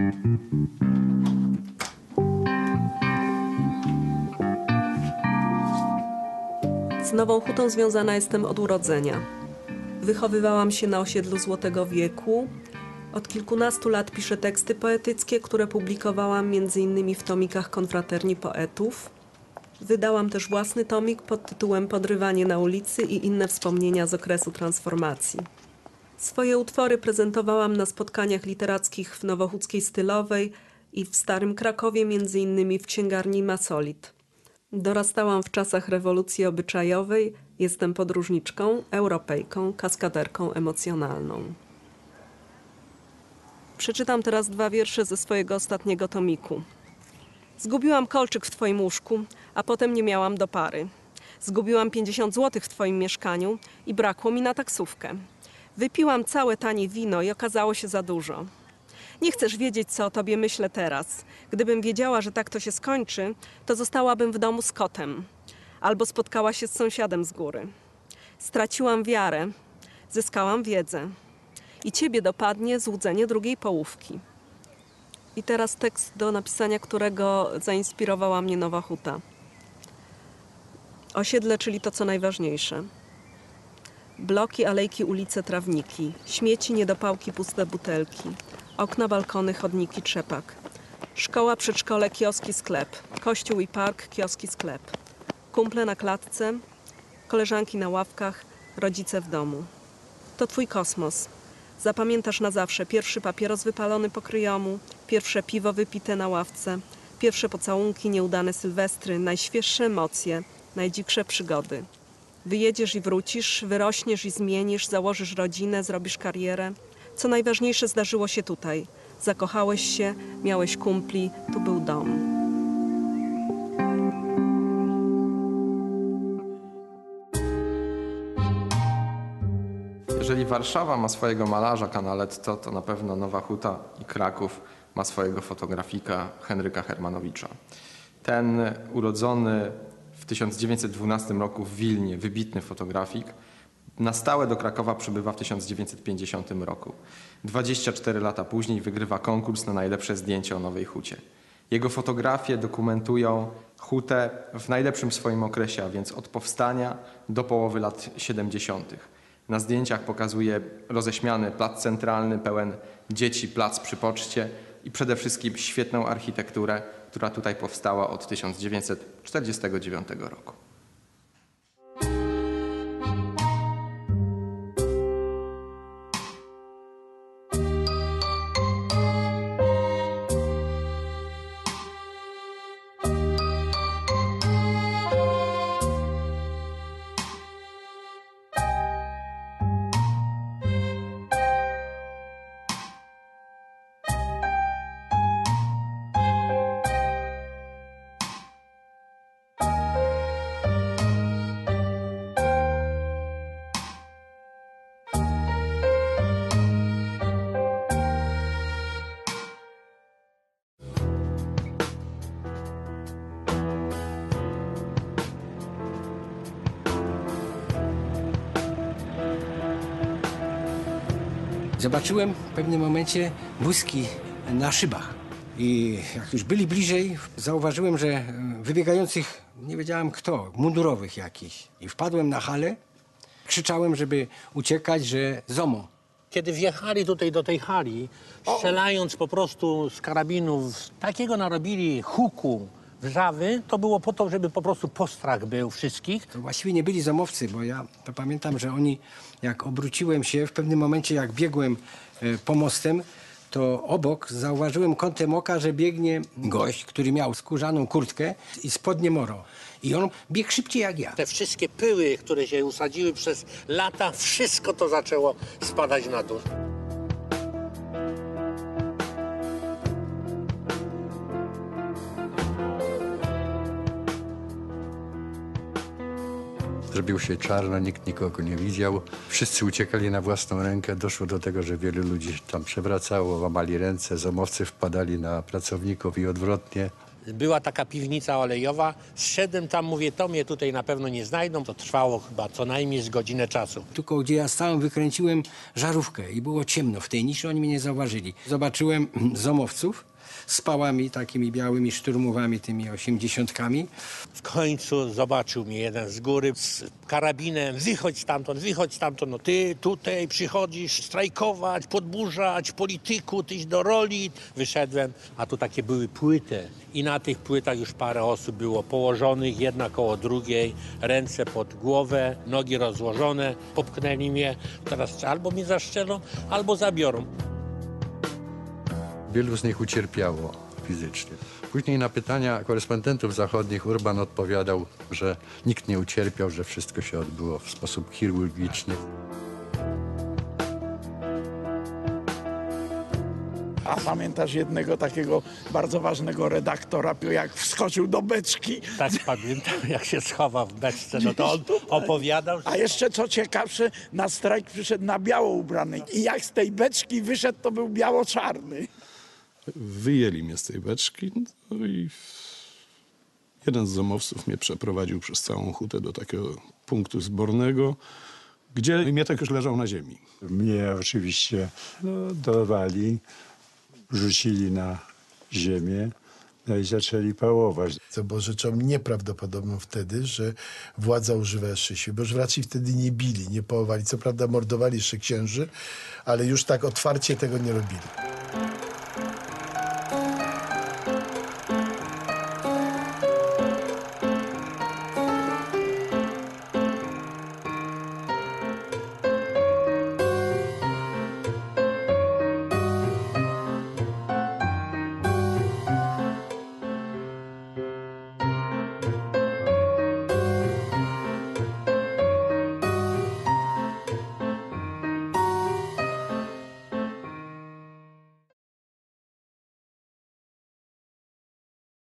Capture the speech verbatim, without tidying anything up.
Z Nową Hutą związana jestem od urodzenia. Wychowywałam się na osiedlu Złotego Wieku. Od kilkunastu lat piszę teksty poetyckie, które publikowałam między innymi w tomikach Konfraterni Poetów. Wydałam też własny tomik pod tytułem Podrywanie na ulicy i inne wspomnienia z okresu transformacji. Swoje utwory prezentowałam na spotkaniach literackich w Nowochódzkiej Stylowej i w Starym Krakowie, między innymi w księgarni Masolit. Dorastałam w czasach rewolucji obyczajowej, jestem podróżniczką, Europejką, kaskaderką emocjonalną. Przeczytam teraz dwa wiersze ze swojego ostatniego tomiku. Zgubiłam kolczyk w twoim łóżku, a potem nie miałam do pary. Zgubiłam pięćdziesiąt złotych w twoim mieszkaniu i brakło mi na taksówkę. Wypiłam całe tanie wino i okazało się za dużo. Nie chcesz wiedzieć, co o tobie myślę teraz. Gdybym wiedziała, że tak to się skończy, to zostałabym w domu z kotem. Albo spotkała się z sąsiadem z góry. Straciłam wiarę, zyskałam wiedzę. I ciebie dopadnie złudzenie drugiej połówki. I teraz tekst, do napisania którego zainspirowała mnie Nowa Huta. Osiedle, czyli to, co najważniejsze. Bloki, alejki, ulice, trawniki. Śmieci, niedopałki, puste butelki. Okna, balkony, chodniki, trzepak. Szkoła, przedszkole, kioski, sklep. Kościół i park, kioski, sklep. Kumple na klatce, koleżanki na ławkach, rodzice w domu. To twój kosmos. Zapamiętasz na zawsze pierwszy papieros wypalony po kryjomu, pierwsze piwo wypite na ławce, pierwsze pocałunki, nieudane sylwestry, najświeższe emocje, najdziksze przygody. Wyjedziesz i wrócisz, wyrośniesz i zmienisz, założysz rodzinę, zrobisz karierę. Co najważniejsze zdarzyło się tutaj. Zakochałeś się, miałeś kumpli, tu był dom. Jeżeli Warszawa ma swojego malarza Canaletto, to na pewno Nowa Huta i Kraków ma swojego fotografika Henryka Hermanowicza. Ten urodzony w tysiąc dziewięćset dwunastym roku w Wilnie wybitny fotografik na stałe do Krakowa przybywa w tysiąc dziewięćset pięćdziesiątym roku. dwadzieścia cztery lata później wygrywa konkurs na najlepsze zdjęcie o Nowej Hucie. Jego fotografie dokumentują hutę w najlepszym swoim okresie, a więc od powstania do połowy lat siedemdziesiątych. Na zdjęciach pokazuje roześmiany plac centralny, pełen dzieci, plac przy poczcie i przede wszystkim świetną architekturę, która tutaj powstała od tysiąc dziewięćset czterdziestego dziewiątego roku. Zobaczyłem w pewnym momencie wózki na szybach i jak już byli bliżej, zauważyłem, że wybiegających, nie wiedziałem kto, mundurowych jakichś. I wpadłem na halę, krzyczałem, żeby uciekać, że ZOMO. Kiedy wjechali tutaj do tej hali, strzelając po prostu z karabinów, takiego narobili huku, wrzawy, to było po to, żeby po prostu postrach był wszystkich. To właściwie nie byli zomowcy, bo ja to pamiętam, że oni, jak obróciłem się, w pewnym momencie jak biegłem e, pomostem, to obok zauważyłem kątem oka, że biegnie gość, który miał skórzaną kurtkę i spodnie moro. I on biegł szybciej jak ja. Te wszystkie pyły, które się usadziły przez lata, wszystko to zaczęło spadać na dół. Zrobiło się czarno, nikt nikogo nie widział. Wszyscy uciekali na własną rękę. Doszło do tego, że wielu ludzi się tam przewracało, łamali ręce. Zomowcy wpadali na pracowników i odwrotnie. była taka piwnica olejowa. Zszedłem tam, mówię, to mnie tutaj na pewno nie znajdą. To trwało chyba co najmniej z godzinę czasu. Tylko gdzie ja stałem, wykręciłem żarówkę i było ciemno w tej niszy, oni mnie nie zauważyli. Zobaczyłem zomowców z pałami takimi białymi szturmowami, tymi osiemdziesiątkami. W końcu zobaczył mnie jeden z góry z karabinem. Wychodź stamtąd, wychodź stamtąd. No ty tutaj przychodzisz strajkować, podburzać polityku, tyś do roli. Wyszedłem, a tu takie były płyty. I na tych płytach już parę osób było położonych, jedna koło drugiej, ręce pod głowę, nogi rozłożone. Popchnęli mnie. Teraz albo mnie zaszczelą, albo zabiorą. Wielu z nich ucierpiało fizycznie. Później na pytania korespondentów zachodnich Urban odpowiadał, że nikt nie ucierpiał, że wszystko się odbyło w sposób chirurgiczny. A pamiętasz jednego takiego bardzo ważnego redaktora, jak wskoczył do beczki? Tak pamiętam, jak się schował w beczce, no to on opowiadał. A jeszcze co ciekawsze, na strajk przyszedł na biało ubrany i jak z tej beczki wyszedł, to był biało-czarny. Wyjęli mnie z tej beczki, no i jeden z zomowców mnie przeprowadził przez całą hutę do takiego punktu zbornego, gdzie Mietek już leżał na ziemi. Mnie oczywiście no, dorwali, rzucili na ziemię, no i zaczęli pałować. Co było rzeczą nieprawdopodobną wtedy, że władza używa jeszcze siły, bo już raczej wtedy nie bili, nie pałowali. Co prawda mordowali jeszcze księży, ale już tak otwarcie tego nie robili.